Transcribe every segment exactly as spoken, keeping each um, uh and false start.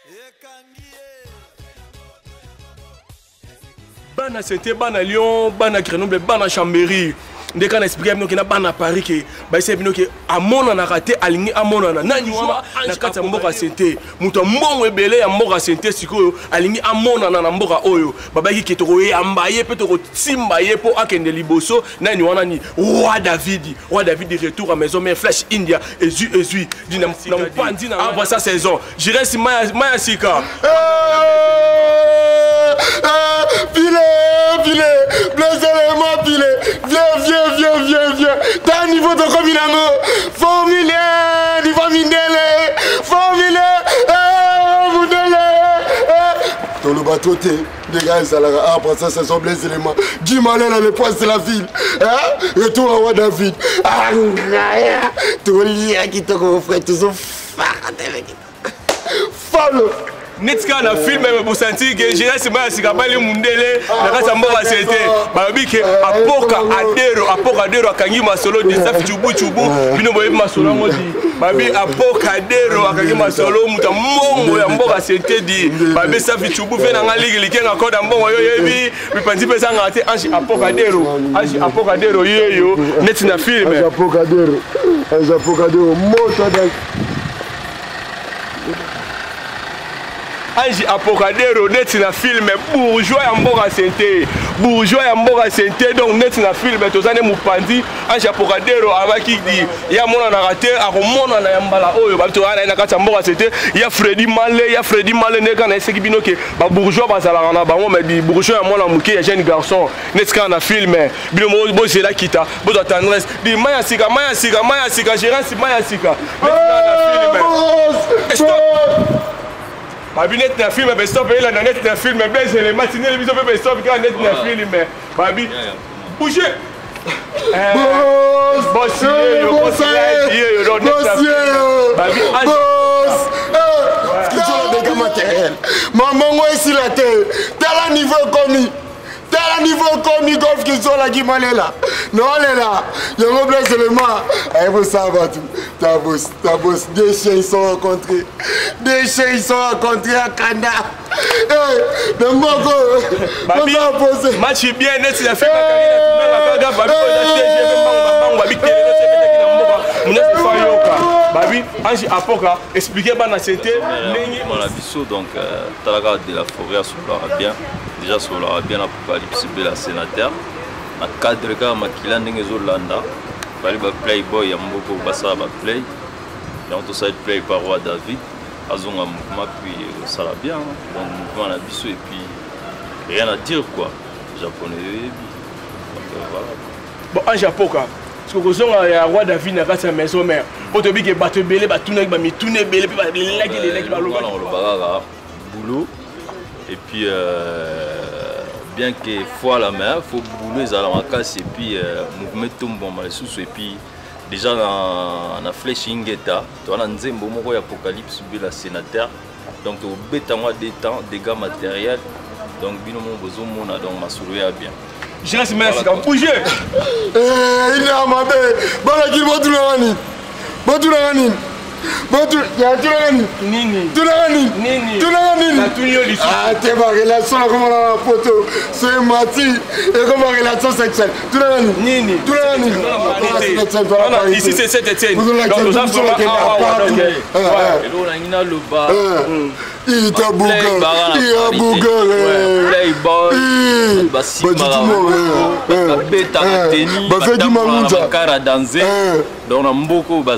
Bana c'était bana Lyon, bana Grenoble, bana Chambéry. Dès qu'on explique que na bana Paris que ba c'est bino que amona na raté aligné amona na nani wana na kata mboka sente muto mbongo ebele ya mboka sente sikoyo aligné amona na mboka oyo babaki ke toko yambaye pe toko timbaye po akende liboso nani wana ni roi David roi David de retour à maison mais Flash India ezu ezu dina na mpandi na après sa saison je reste Maya Maya Sika Pile, pile, blessez-le-moi, pile. Viens, viens, viens, viens, viens. T'as un niveau de combien d'amour? Formule, niveau mindele. Formule, eh, mindele. Dans le bateau, t'es, les gars, ça l'a. Après ça, ça sont blessés-les-moi. Du malin dans les points de la ville. Hein? Retour à roi David. Ah, tout le qui te refait, tout ça. Follow. Netka na film même pour sentir que je reste Maya Sika bali mundele na kata mboka sente babi ke apoka adero apoka adero akangi masolo de safi chubu chubu bino boye masolo ngodi babi apoka adero akangi masolo muta mbongo ya mboka sente di babi safi chubu fe na ngaligi likenga koda mbongo yo yebi bipanzi pesa ngate anji apoka adero anji apoka adero yeyo net na film anji apoka adero anji apoka adero moto da Anji Apocadero net na film bourgeois ya mboka sente bourgeois ya mboka sente donc net na film tozane mupandi Anji Apocadero avaki di ya mona na raté akomona na yambala oyo ba tozana na kata mboka sente ya Freddy Malé ya Freddy Malé neka na eseki bino ke ba bourgeois bazala na bango mais di bourgeois ya mona muke ya jeune garçon net ka na film bino mo bo zela kita bo do tendresse di Maya Sika Maya Sika Maya Sika gérance Maya Sika net na film Babi net na film mais stop là na net na film mais les matinées les bisous mais stop quand net na film mais Babi bougez boss boss yo boss yo yo net na film Babi boss ce que tu as des gars matériels maman moi ici la terre t'as la niveau commis t'as la niveau commis golf qui sont là qui m'en est là non elle est là je me blesse le main et vous savez tout ta boss ta boss des chiens ils sont rencontrés des chiens ils sont rencontrés à Kanda eh le moko Babi match bien net la fait ma carrière Babi Babi Babi Anji Apoka expliquer bana santé dans la biso donc talaga de la forêt sur la bien déjà sur la bien apocalypse bela sénateur na cadre ka makila ndenge zolanda bali ba playboy ya mboko basa ba play donc tout ça play par roi David azonga mouvement puis ça va bien donc mouvement la biso et puis rien à dire quoi japonais donc voilà bon Anji Apoka parce que kozonga ya roi David na kata maison mère poto bi ke bato belé ba tuna ba mi tuna belé puis ba laki les laki ba lo ba boulot et puis euh, bien que fois la mer faut bouler à la macasse et puis euh, mouvement tombe mal sous et puis déjà dans la flèche ingeta toi la nzembo moko ya apocalypse bela sénateur donc au bêta moi des temps dégâts matériels donc bino mon besoin mona donc ma sourire bien je reste merci quand bouger eh il a ma bé bala ki mo tulani mo tulani Bonjour, il y a tout le monde. Nini. Tout le monde. Nini. Tout le monde. La tunnel Ah, t'es ma relation comme dans la photo. C'est Mati. Et comme ma relation sexuelle. Tout le monde. Nini. Tout le monde. Non, ici c'est sept Etienne. Donc nous avons fait un et là on a le bas. Il t'a bouga. Il a bouga. Playboy. Basi mara. Beta teni. Bafé du Mamunja. Cara danser. Dans la mboko basa.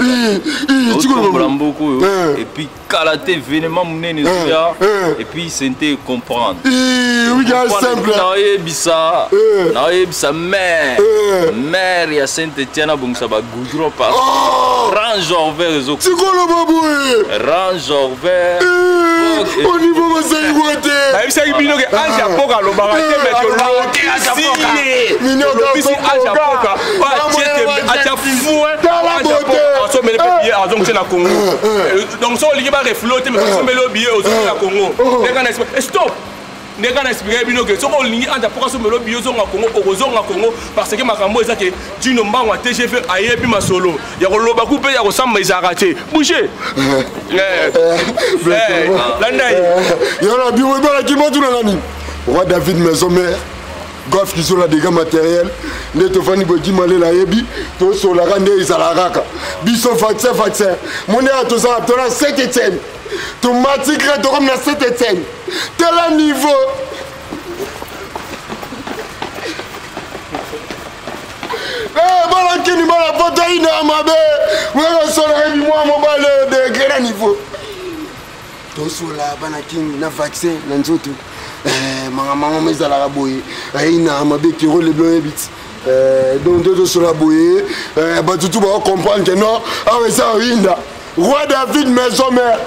Et puis karaté vénément munene soya et puis c'était comprendre. Oui, gars simple. Na yebisa. Na yebisa mère. Mère ya Saint-Étienne a bongsa ba goudron par. Range envers les autres. C'est quoi le baboué? Range envers. Au niveau de ça iguaté. Bah il s'agit bino que Anji Apoka lo barate mais que lo Anji Apoka. Mino Anji Apoka. Ba tiete acha fou. Anji Apoka. So mele billet à donc c'est na Congo. Donc so ligi ba refloter mais so mele billet au na Congo. Les gars stop. ndenge na expliquer bino que soko lingi anja poka so melo bio zonga Congo okozonga Congo parce que makambo eza que Dino Mbango a T G V ayebi masolo ya koloba ku pe ya kosamba ezaka te bouger eh landa yona biwo bala kimotu na nani roi David Maison-Mère Goff qui sont là des gars matériels ne te fani bodi malela yebi to so la rande izalaka biso vaccin vaccin mon est to ça to la Saint-Étienne to matigre to comme la Saint-Étienne tel niveau eh bala kini bala photo ina mabe moi so la yebi moi mon bal de grand niveau to so la bana kini na vaccin na nzoto eh manga manga mezala boye aina mabe ki role blanc ebit euh donc de sur la boye euh ba tout ba comprendre que non ah mais ça winda roi David Maison-Mère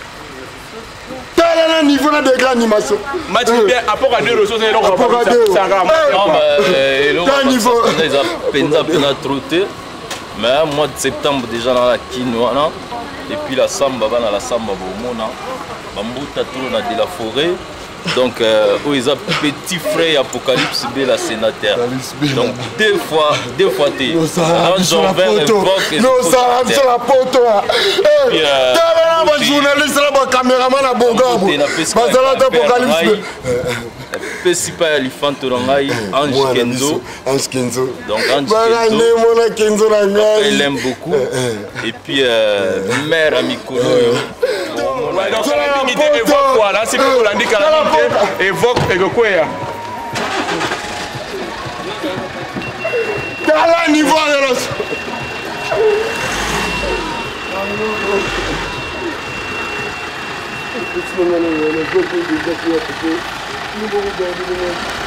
tel un niveau de grande animation match bien apport à deux ressources et donc apport à deux ça non mais le niveau ils a penza pena trotter mais mois de septembre déjà dans la quinoa et puis la samba va dans la samba bomona bambuta tout na de la forêt. Donc, euh, où ils ont petit frère Apocalypse B, la sénateur. Donc, deux fois, deux fois, tu es. Non, ça rentre sur la photo. Non, ça rentre sur la photo. Eh, t'as un journaliste, un caméraman à Bogabo. Parce que l'Apocalypse B. Petit pas éléphant, Ange Kenzo. Ange Kenzo. Donc, Ange Kenzo. Elle aime beaucoup. Et puis, euh, mère Amikolo. Donc, ça la dignité évoque quoi là, c'est que vous l'indiquez, la dignité évoque et que quoi ya. Dans le niveau de l'os. Nous